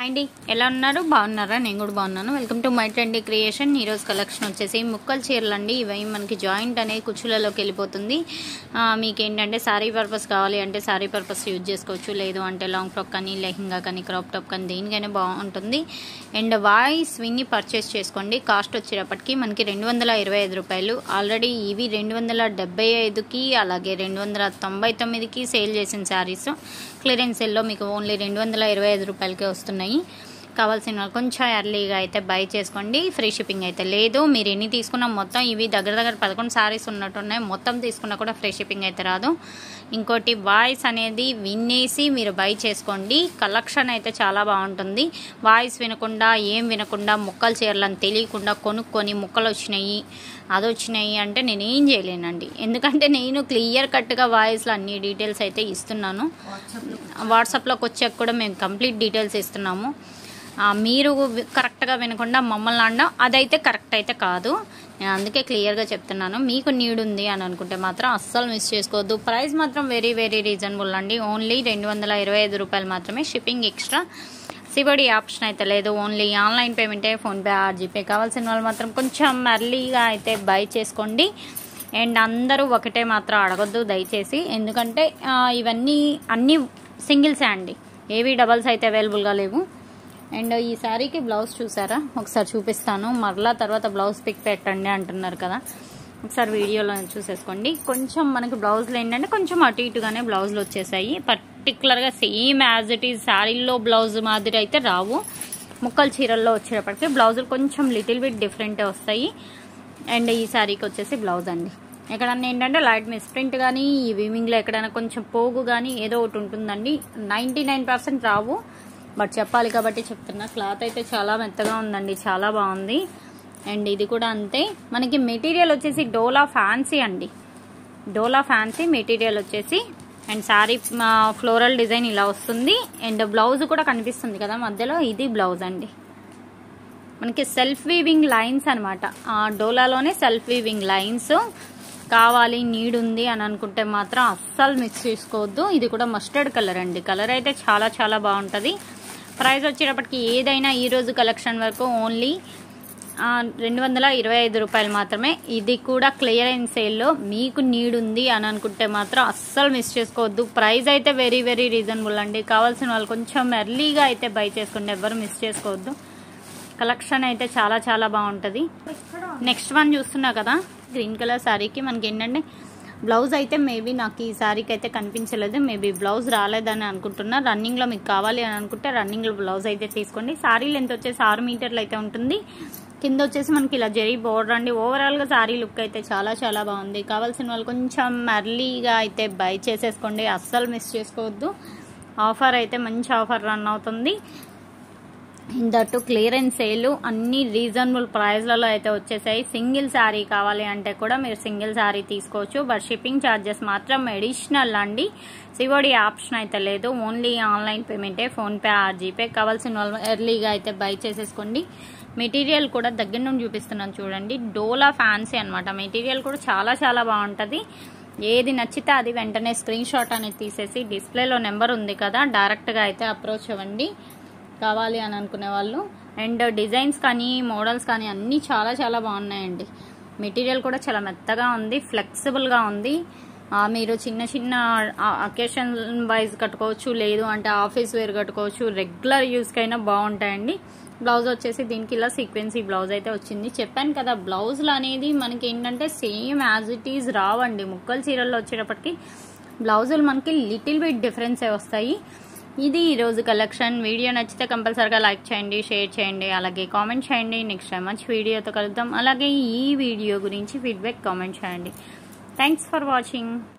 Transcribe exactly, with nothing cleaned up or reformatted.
అండి ఎలా ఉన్నారు బాగున్నారా నేను కూడా బాగున్నాను welcome to my trendy creation ఈ రోజు కలెక్షన్ వచ్చేసి ముక్కల చీరలు అండి ఇవి మనకి జాయింట్ అనే కుచ్చులలోకి వెళ్ళిపోతుంది మీకు ఏంటంటే సారీ పర్పస్ కావాలి అంటే సారీ పర్పస్ యూజ్ చేసుకోవచ్చు లేదు అంటే లాంగ్ ఫ్రాక్ కానీ లెహంగా కానీ క్రాప్ టాప్ కానీ దేనికైనా బాగుంటుంది అండ్ వాయిస్ విన్ని పర్చేస్ చేసుకోండి కాస్ట్ వచ్చేటప్పటికి మనకి రెండు వందల ఇరవై ఐదు రూపాయలు ఆల్రెడీ ఇవి రెండు వందల డెబ్బై ఐదుకి అలాగే రెండు వందల తొంభై తొమ్మిదికి సేల్ చేసిన శారీస్ క్లియరెన్స్ సేల్లో మీకు ఓన్లీ రెండు వందల ఇరవై ఐదు రూపాయలకే వస్తున్నాయి కావాల్సిన వాళ్ళు కొంచెం ఎర్లీగా అయితే బై చేసుకోండి ఫ్రీ షిప్పింగ్ అయితే లేదు మీరు ఎన్ని తీసుకున్నా మొత్తం ఇవి దగ్గర దగ్గర పదకొండు శారీస్ ఉన్నట్టున్నాయి మొత్తం తీసుకున్నా కూడా ఫ్రీ షిప్పింగ్ అయితే రాదు ఇంకోటి వాయిస్ అనేది వినేసి మీరు బై చేసుకోండి కలెక్షన్ అయితే చాలా బాగుంటుంది వాయిస్ వినకుండా ఏం వినకుండా ముక్కలు చీరలని తెలియకుండా కొనుక్కొని ముక్కలు వచ్చినాయి అది వచ్చినాయి అంటే నేను ఏం చేయలేనండి ఎందుకంటే నేను క్లియర్ కట్గా వాయిస్లో అన్ని డీటెయిల్స్ అయితే ఇస్తున్నాను వాట్సాప్లోకి వచ్చాక కూడా మేము కంప్లీట్ డీటెయిల్స్ ఇస్తున్నాము మీరు కరెక్ట్గా వినకుండా మమ్మల్ని అనడం అదైతే కరెక్ట్ అయితే కాదు నేను అందుకే క్లియర్గా చెప్తున్నాను మీకు నీడ్ ఉంది అని అనుకుంటే మాత్రం అస్సలు మిస్ చేసుకోవద్దు ప్రైస్ మాత్రం వెరీ వెరీ రీజనబుల్ అండి ఓన్లీ రెండు వందల ఇరవై ఐదు రూపాయలు మాత్రమే షిప్పింగ్ ఎక్స్ట్రా సిబడి ఆప్షన్ అయితే లేదు ఓన్లీ ఆన్లైన్ పేమెంటే ఫోన్పే ఆర్ జీపే కావాల్సిన వాళ్ళు మాత్రం కొంచెం ఎర్లీగా అయితే బై చేసుకోండి అండ్ అందరూ ఒకటే మాత్రం అడగొద్దు దయచేసి ఎందుకంటే ఇవన్నీ అన్నీ సింగిల్సే అండి ఏవి డబల్స్ అయితే అవైలబుల్గా లేవు అండ్ ఈ శారీకి బ్లౌజ్ చూసారా ఒకసారి చూపిస్తాను మరలా తర్వాత బ్లౌజ్ పిక్ పెట్టండి అంటున్నారు కదా ఒకసారి వీడియోలో చూసేసుకోండి కొంచెం మనకి బ్లౌజ్లో ఏంటంటే కొంచెం అటు ఇటుగానే బ్లౌజులు వచ్చేసాయి పర్టికులర్గా సేమ్ యాజ్ ఇట్ ఈజ్ శారీలో బ్లౌజ్ మాదిరి అయితే రావు ముక్కల చీరల్లో వచ్చేటప్పటికి బ్లౌజులు కొంచెం లిటిల్ బిట్ డిఫరెంటే వస్తాయి అండ్ ఈ శారీకి వచ్చేసి బ్లౌజ్ అండి ఎక్కడన్నా ఏంటంటే లైట్ మిస్ప్రింట్ కానీ ఈ వీవింగ్లో ఎక్కడైనా కొంచెం పోగు కానీ ఏదో ఒకటి ఉంటుందండి నైంటీ నైన్ పర్సెంట్ రావు బట్ చెప్పాలి కాబట్టి చెప్తున్నా క్లాత్ అయితే చాలా మెత్తగా ఉందండి చాలా బాగుంది అండ్ ఇది కూడా అంతే మనకి మెటీరియల్ వచ్చేసి డోలా ఫ్యాన్సీ అండి డోలా ఫ్యాన్సీ మెటీరియల్ వచ్చేసి అండ్ శారీ ఫ్లోరల్ డిజైన్ ఇలా వస్తుంది అండ్ బ్లౌజ్ కూడా కనిపిస్తుంది కదా మధ్యలో ఇది బ్లౌజ్ అండి మనకి సెల్ఫ్ వీవింగ్ లైన్స్ అనమాట డోలాలోనే సెల్ఫ్ వీవింగ్ లైన్స్ కావాలి నీడ్ ఉంది అని అనుకుంటే మాత్రం అస్సలు మిక్స్ చేసుకోవద్దు ఇది కూడా మస్టర్డ్ కలర్ అండి కలర్ అయితే చాలా చాలా బాగుంటుంది ప్రైస్ వచ్చేటప్పటికి ఏదైనా ఈరోజు కలెక్షన్ వరకు ఓన్లీ రెండు వందల ఇరవై ఐదు రూపాయలు మాత్రమే ఇది కూడా క్లియరెన్స్ సేల్లో మీకు నీడ్ ఉంది అని అనుకుంటే మాత్రం అస్సలు మిస్ చేసుకోవద్దు ప్రైస్ అయితే వెరీ వెరీ రీజనబుల్ అండి కావాల్సిన వాళ్ళు కొంచెం ఎర్లీగా అయితే బై చేసుకోండి ఎవరు మిస్ చేసుకోవద్దు కలెక్షన్ అయితే చాలా చాలా బాగుంటుంది నెక్స్ట్ వన్ చూస్తున్నా కదా గ్రీన్ కలర్ శారీకి మనకి ఏంటంటే బ్లౌజ్ అయితే మేబీ నాకు ఈ శారీకి అయితే కనిపించలేదు మేబీ బ్లౌజ్ రాలేదని అనుకుంటున్నా రన్నింగ్లో మీకు కావాలి అని అనుకుంటే రన్నింగ్లో బ్లౌజ్ అయితే తీసుకోండి శారీ లెంత్ వచ్చేసి ఆరు మీటర్లు అయితే ఉంటుంది కింద వచ్చేసి మనకి ఇలా జరీ బోర్డర్ అండి ఓవరాల్గా శారీ లుక్ అయితే చాలా చాలా బాగుంది కావాల్సిన వాళ్ళు కొంచెం ఎర్లీగా అయితే బై చేసేసుకోండి అస్సలు మిస్ చేసుకోవద్దు ఆఫర్ అయితే మంచి ఆఫర్ రన్ అవుతుంది దట్టు క్లియరెన్స్ సేల్ అన్ని రీజనబుల్ ప్రైస్లలో అయితే వచ్చేసాయి సింగిల్ శారీ కావాలి అంటే కూడా మీరు సింగిల్ శారీ తీసుకోవచ్చు బట్ షిప్పింగ్ ఛార్జెస్ మాత్రం అడిషనల్ అండి సివోడి ఆప్షన్ అయితే లేదు ఓన్లీ ఆన్లైన్ పేమెంటే ఫోన్పే ఆర్ జీపే కావాల్సిన వాళ్ళు ఎర్లీగా అయితే బై చేసేసుకోండి మెటీరియల్ కూడా దగ్గర నుండి చూపిస్తున్నాను చూడండి డోలా ఫ్యాన్సీ అనమాట మెటీరియల్ కూడా చాలా చాలా బాగుంటుంది ఏది నచ్చితే అది వెంటనే స్క్రీన్ షాట్ అనేది తీసేసి డిస్ప్లేలో నెంబర్ ఉంది కదా డైరెక్ట్గా అయితే అప్రోచ్ అవ్వండి కావాలి అని అనుకునే వాళ్ళు అండ్ డిజైన్స్ కానీ మోడల్స్ కానీ అన్నీ చాలా చాలా బాగున్నాయండి మెటీరియల్ కూడా చాలా మెత్తగా ఉంది ఫ్లెక్సిబుల్గా ఉంది మీరు చిన్న చిన్న అకేషన్ వైజ్ కట్టుకోవచ్చు లేదు అంటే ఆఫీస్ వేర్ కట్టుకోవచ్చు రెగ్యులర్ యూస్కైనా బాగుంటాయండి బ్లౌజ్ వచ్చేసి దీనికి ఇలా సీక్వెన్సీ బ్లౌజ్ అయితే వచ్చింది చెప్పాను కదా బ్లౌజులు అనేది మనకి ఏంటంటే సేమ్ యాజ్ ఇట్ ఈజ్ రావండి ముక్కల చీరల్లో వచ్చేటప్పటికి బ్లౌజులు మనకి లిటిల్ బిట్ డిఫరెన్సే వస్తాయి ఇది ఈరోజు కలెక్షన్ వీడియో నచ్చితే కంపల్సరీగా లైక్ చేయండి షేర్ చేయండి అలాగే కామెంట్ చేయండి నెక్స్ట్ టైం మంచి వీడియోతో కలుద్దాం అలాగే ఈ వీడియో గురించి ఫీడ్బ్యాక్ కామెంట్ చేయండి థ్యాంక్స్ ఫర్ వాచింగ్